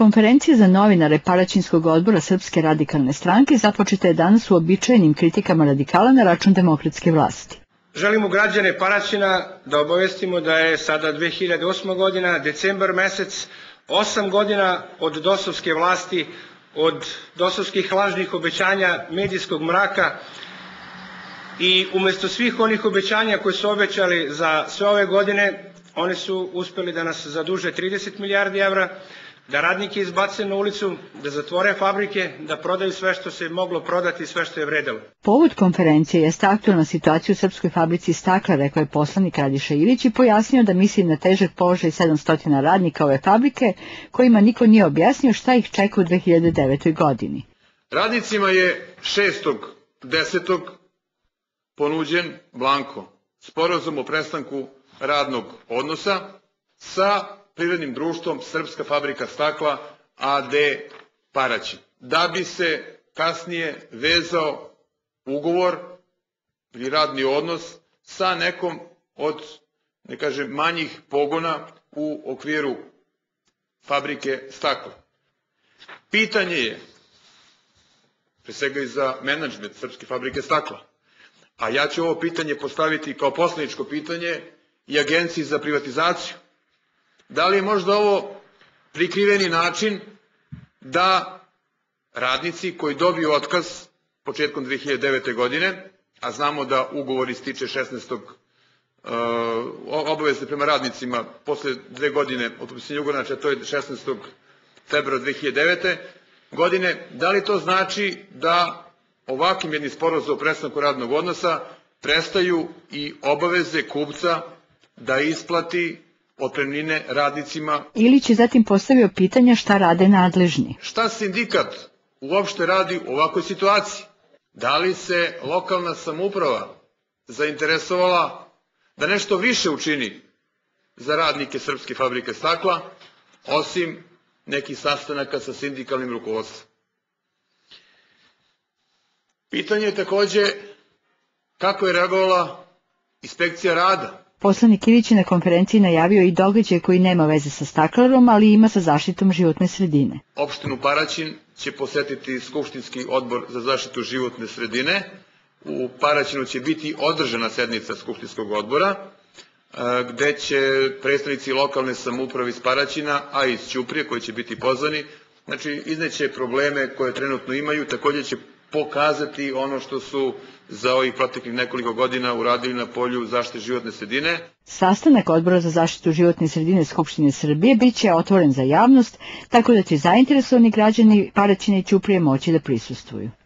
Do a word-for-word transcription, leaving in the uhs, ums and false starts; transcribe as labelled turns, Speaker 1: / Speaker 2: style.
Speaker 1: Konferencija za novinare Paraćinskog odbora Srpske radikalne stranke započeta je danas uobičajenim kritikama radikala na račun demokratske vlasti.
Speaker 2: Želimo građane Paraćina da obavestimo da je sada dve hiljade osma godina, decembar mesec, osam godina od dosovske vlasti, od dosovskih lažnih obećanja, medijskog mraka, i umesto svih onih obećanja koje su obećali za sve ove godine, oni su uspeli da nas zaduže trideset milijardi evra, da radnike izbace na ulicu, da zatvore fabrike, da prodaju sve što se moglo prodati i sve što je vredelo.
Speaker 1: Povod konferencije jeste aktualna situacija u Srpskoj fabrici stakla, rekao je poslanik Radiša Ilić i pojasnio da misli na težak položaj sedamsto radnika ove fabrike, kojima niko nije objasnio šta ih čeka u dve hiljade devetoj. godini.
Speaker 3: Radnicima je šestog desetog ponuđen blanko sporazum o prestanku radnog odnosa sa privrednim društvom Srpska fabrika stakla a d Paraćin, da bi se kasnije vezao ugovor ili radni odnos sa nekom od, ne kažem, manjih pogona u okviru fabrike stakla. Pitanje je, pre svega i za menadžment Srpske fabrike stakla, a ja ću ovo pitanje postaviti kao poslaničko pitanje i Agenciji za privatizaciju. Da li je možda ovo prikriveni način da radnici koji dobiju otkaz početkom dve hiljade devete. godine, a znamo da ugovor ističe šesnaestog obaveze prema radnicima posle dve godine od potpisivanja ugovora, znači to je šesnaestog februara dve hiljade devete. godine, da li to znači da ovakvim jednim sporazumom o prestanku radnog odnosa prestaju i obaveze kupca da isplati otpremnine radnicima?
Speaker 1: Ilić je zatim postavio pitanja šta rade nadležni.
Speaker 3: Šta sindikat uopšte radi u ovakvoj situaciji? Da li se lokalna samouprava zainteresovala da nešto više učini za radnike Srpske fabrike stakla, osim nekih sastanaka sa sindikalnim rukovodstvom? Pitanje je takođe kako je reagovala inspekcija rada.
Speaker 1: Poslanik Ilić je na konferenciji najavio i događaj koji nema veze sa staklarom, ali ima sa zaštitom životne sredine.
Speaker 3: Opštinu Paraćin će posetiti Skupštinski odbor za zaštitu životne sredine. U Paraćinu će biti održana sednica Skupštinskog odbora, gde će predstavnici lokalne samouprave iz Paraćina, a i iz Ćuprije, koji će biti pozvani, znači izneće probleme koje trenutno imaju, takođe će pokazati ono što su za ovih proteklih nekoliko godina uradili na polju zaštite životne sredine.
Speaker 1: Sastanak Odbora za zaštitu životne sredine Skupštine Srbije biće otvoren za javnost, tako da će zainteresovani građani Paraćina i Ćuprije moći da prisustvuju.